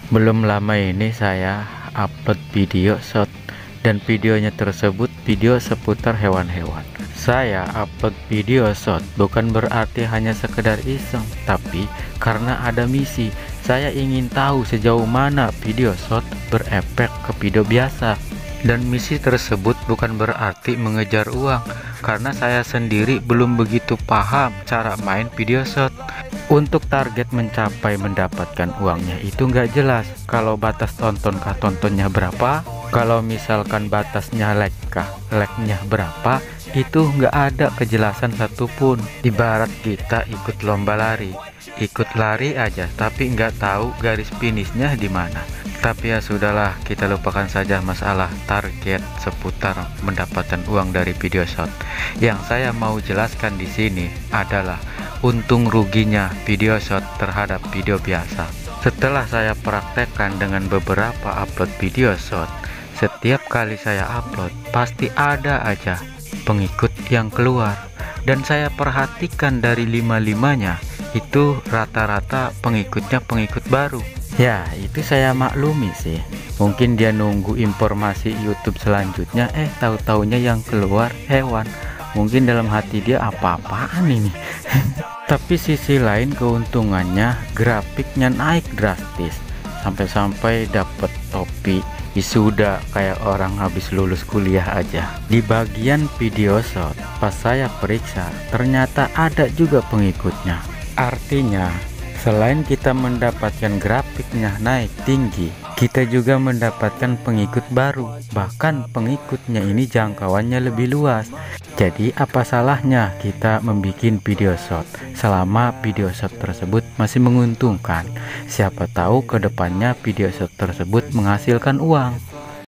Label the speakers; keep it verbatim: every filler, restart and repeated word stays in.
Speaker 1: Belum lama ini saya upload video short dan videonya tersebut video seputar hewan-hewan. Saya upload video short bukan berarti hanya sekedar iseng, tapi karena ada misi. Saya ingin tahu sejauh mana video short berefek ke video biasa. Dan misi tersebut bukan berarti mengejar uang, karena saya sendiri belum begitu paham cara main video short. Untuk target mencapai mendapatkan uangnya itu nggak jelas. Kalau batas tonton kah tontonnya berapa, kalau misalkan batasnya like kah like-nya berapa, itu nggak ada kejelasan satupun. Ibarat kita ikut lomba lari, ikut lari aja tapi nggak tahu garis finishnya di mana. Tapi ya sudahlah, kita lupakan saja masalah target seputar mendapatkan uang dari video short. Yang saya mau jelaskan di sini adalah untung ruginya video short terhadap video biasa. Setelah saya praktekkan dengan beberapa upload video short, setiap kali saya upload pasti ada aja pengikut yang keluar. Dan saya perhatikan dari lima-limanya itu rata-rata pengikutnya pengikut baru. Ya, itu saya maklumi sih. Mungkin dia nunggu informasi YouTube selanjutnya, eh tahu-taunya yang keluar hewan. Mungkin dalam hati dia apa-apaan ini. Tapi sisi lain keuntungannya, grafiknya naik drastis. Sampai-sampai dapat topi wisuda kayak orang habis lulus kuliah aja. Di bagian video short, pas saya periksa, ternyata ada juga pengikutnya. Artinya, selain kita mendapatkan grafiknya naik tinggi, kita juga mendapatkan pengikut baru. Bahkan pengikutnya ini jangkauannya lebih luas. Jadi apa salahnya kita membuat video short selama video short tersebut masih menguntungkan? Siapa tahu kedepannya video short tersebut menghasilkan uang.